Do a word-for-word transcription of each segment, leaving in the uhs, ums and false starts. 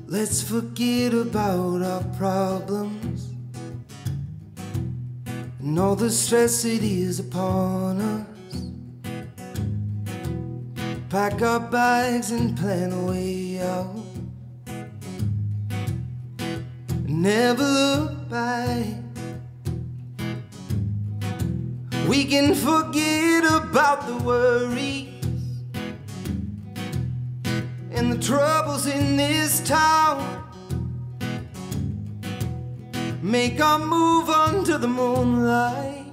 Let's forget about our problems and all the stress it is upon us. Pack our bags and plan a way out, and never look back. We can forget about the worries and the troubles in this town. Make our move under the moonlight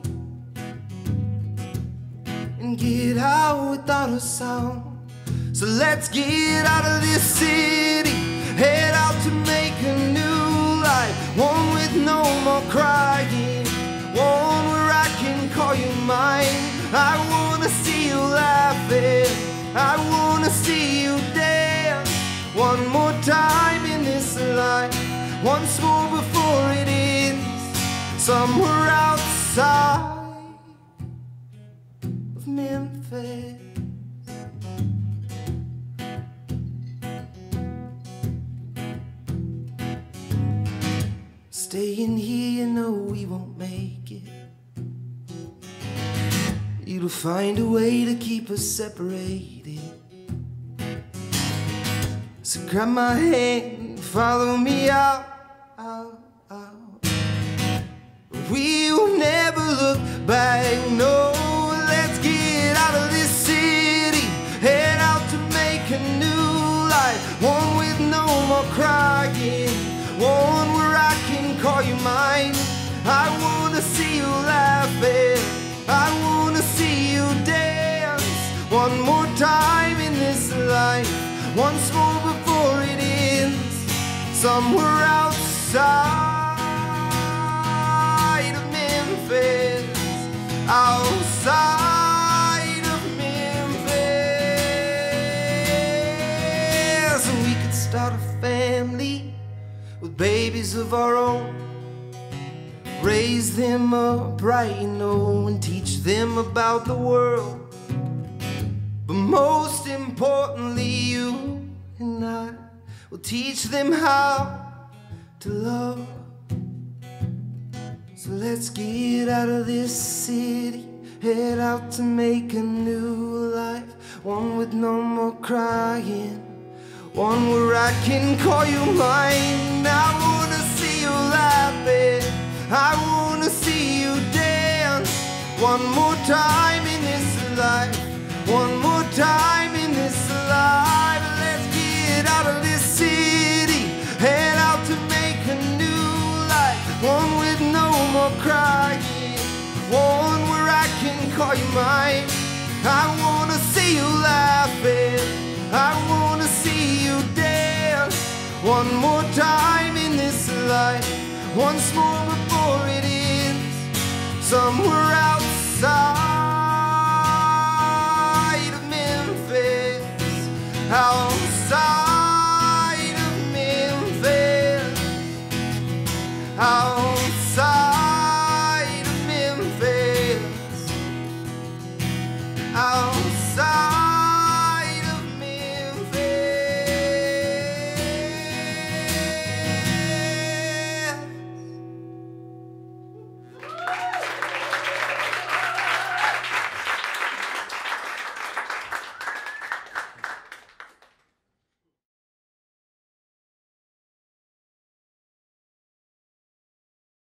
and get out without a sound. So let's get out of this city, head out to make a new life, one with no more crying, one where I can call you mine. I wanna see you laughing, I wanna see you dance, one more time in this life, once more before it ends, somewhere outside of Memphis. Staying here, you know we won't make it. You'll find a way to keep us separated. So grab my hand, follow me out, out, out. We will never look back, no. Let's get out of this city, head out to make a new life, one with no more crying, one where I can call you mine. I wanna see you laughing, I wanna see you dance, one more time in this life, once more before it ends, somewhere outside of Memphis, outside of Memphis. And we could start a family with babies of our own, raise them up right, you know, and teach them about the world. But most importantly, you and I will teach them how to love. So let's get out of this city, head out to make a new life, one with no more crying, one where I can call you mine. I wanna see you laughing, I wanna see you dance, one more time in this life, one more time in this life. Let's get out of this city, head out to make a new life, one with no more crying, one where I can call you mine. I wanna see you laughing, I wanna see you dance, one more time in this life, once more before it ends, somewhere outside of Memphis, outside